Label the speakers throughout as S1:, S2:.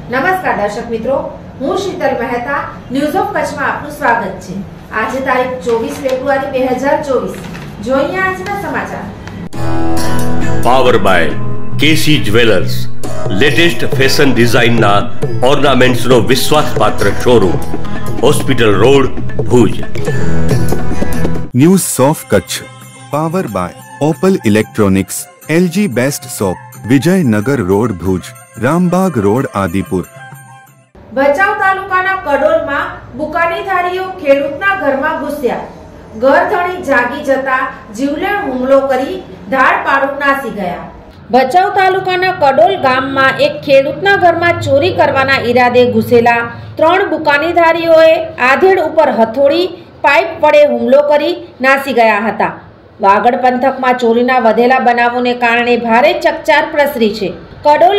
S1: નમસ્કાર દર્શક મિત્રો, હું શીતલ મહેતા ન્યૂઝ ઓફ કચ્છમાં આપનું સ્વાગત છે। આજે તારીખ 24 ફેબ્રુઆરી 2024। જોઈએ આજના સમાચાર।
S2: Power by K C jewellers, latest fashion ડિઝાઇનના ઓર્નામેન્ટ્સનો વિશ્વાસપાત્ર showroom, hospital road, Bhuj.
S3: News of Kutch power by opal electronics, LG best shop, Vijaynagar road, Bhuj, Rambag road, Adipur.
S1: Bhachau તાલુકાના કડોલમાં બુકાનીધારીઓ ખેડૂતના ઘરમાં ઘૂસ્યા। ઘરધણી જાગી જતા જીવલેણ હુમલો કરી ધાડપાડું નાસી ગયા। ભચાઉ તાલુકાના કડોલ ગામમાં એક ખેડૂતના ઘરમાં ચોરી કરવાના ઈરાદે ઘૂસેલા 3 બુકાનીધારીઓએ આધેડ ઉપર હથોડી, પાઇપ વડે હુમલો કરી નાસી ગયા હતા। વાગડ પંથકમાં ચોરીના વધેલા બનાવોને કારણે ભારે ચકચાર પ્રસરી છે। કડોલ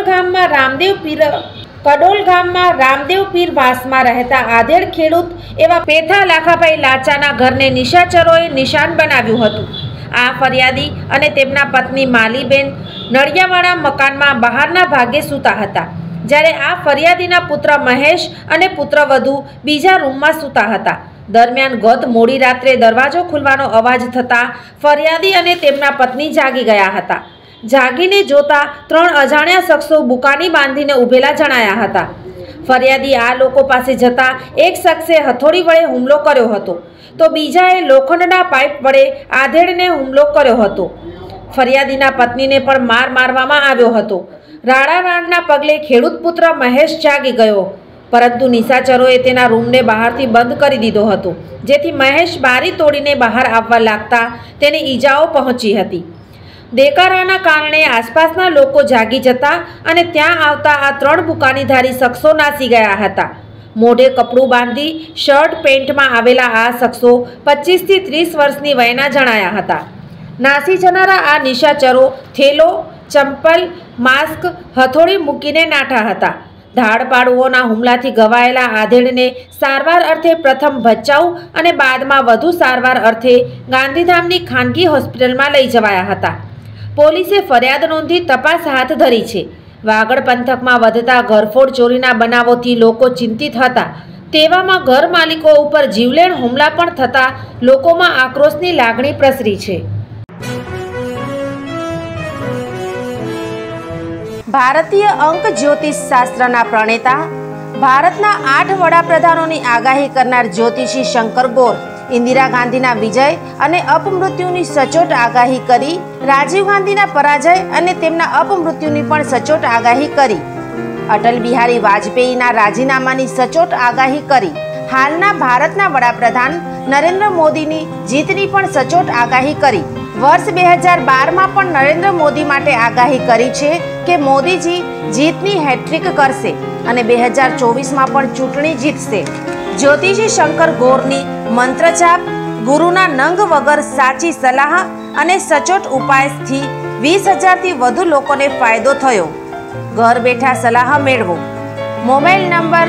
S1: ગામમાં રામદેવ પીર વાસમાં રહેતા આધેડ ખેડૂત એવા પેથા લાખાભાઈ લાચાના ઘરને નિશાચરોએ નિશાન બનાવ્યું હતું। આ ફરિયાદી અને તેમના પત્ની માલીબેન નળિયાવાળા મકાનમાં બહારના ભાગે સૂતા હતા, જ્યારે આ ફરિયાદીના પુત્ર મહેશ અને પુત્રવધુ બીજા રૂમમાં સૂતા હતા। દરમિયાન ગત મોડી રાત્રે દરવાજો ખુલવાનો અવાજ થતા ફરિયાદી અને તેમના પત્ની જાગી ગયા હતા। જાગીને જોતા 3 અજાણ્યા શખ્સો બુકાની બાંધીને ઊભેલા જણાયા હતા। ફરિયાદી આ લોકો પાસે જતા એક શખ્સે હથોડી વડે હુમલો કર્યો હતો, તો બીજાએ લોખંડના પાઇપ વડે આધેડને હુમલો કર્યો હતો। ફરિયાદીના પત્નીને પણ માર મારવામાં આવ્યો હતો। રાડારાડના પગલે ખેડૂત પુત્ર મહેશ જાગી ગયો, પરંતુ નિશાચરોએ તેના રૂમને બહારથી બંધ કરી દીધો હતો, જેથી મહેશ બારી તોડીને બહાર આવવા લાગતા તેને ઈજાઓ પહોંચી હતી। દેકારાના કારણે આસપાસના લોકો જાગી જતા અને ત્યાં આવતા આ 3 બુકાનીધારી શખ્સો નાસી ગયા હતા। મોઢે કપડું બાંધી શર્ટ પેન્ટમાં આવેલા આ શખ્સો 25 થી 30 વર્ષની વયના જણાયા હતા। નાસી જનારા આ નિશાચરો થેલો, ચંપલ, માસ્ક, હથોડી મૂકીને નાઠા હતા। ધાડપાડુઓના હુમલાથી ઘવાયેલા આધેડને સારવાર અર્થે પ્રથમ ભચાઉ અને બાદમાં વધુ સારવાર અર્થે ગાંધીધામની ખાનગી હોસ્પિટલમાં લઈ જવાયા હતા। પોલીસે ફરિયાદ નોંધી તપાસ હાથ ધરી છે। વાગડ પંથકમાં વધતા ઘરફોડ ચોરીના બનાવોથી લોકો ચિંતિત હતા, તેવામાં ઘર માલિકો ઉપર જીવલેણ હુમલા પણ થતા લોકોમાં આક્રોશની લાગણી પ્રસરી છે। ભારતીય અંક જ્યોતિષ શાસ્ત્રના પ્રણેતા, ભારતના 8 વડાપ્રધાનોની આગાહી કરનાર જ્યોતિષી શંકર ગોર ઇન્દિરા ગાંધીના વિજય અને અપમૃત્યુની સચોટ આગાહી કરી, રાજીવ ગાંધીના પરાજય અને તેમના અપમૃત્યુની પણ સચોટ આગાહી કરી, અટલ બિહારી વાજપેયીના રાજીનામાની સચોટ આગાહી કરી, હાલના ભારતના વડાપ્રધાન નરેન્દ્ર મોદીની જીતની પણ સચોટ આગાહી કરી। વર્ષ 2012માં પણ નરેન્દ્ર મોદી માટે આગાહી કરી છે કે મોદીજી જીતની હેટ્રિક કરશે અને 2024માં પણ ચૂંટણી જીતશે। જ્યોતિષી શંકર ગોરની મંત્રજાપ, ગુરુના નંગ વગર સાચી સલાહ અને સચોટ ઉપાયથી 20,000થી વધુ લોકોને ફાયદો થયો। ઘર બેઠા સલાહ મેળવો। Mobile number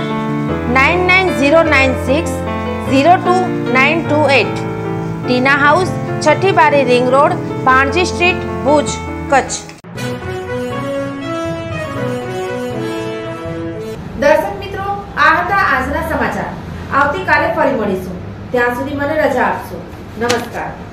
S1: 9909602928। ટીના હાઉસ, છઠ્ઠી બારી ring road, Bhanji street, Bhuj, Kutch. દર્શક મિત્રો, આ હતા આજના સમાચાર। આવતીકાલે ફરી મળીશું, ત્યાં સુધી મને રજા આપશો। નમસ્કાર।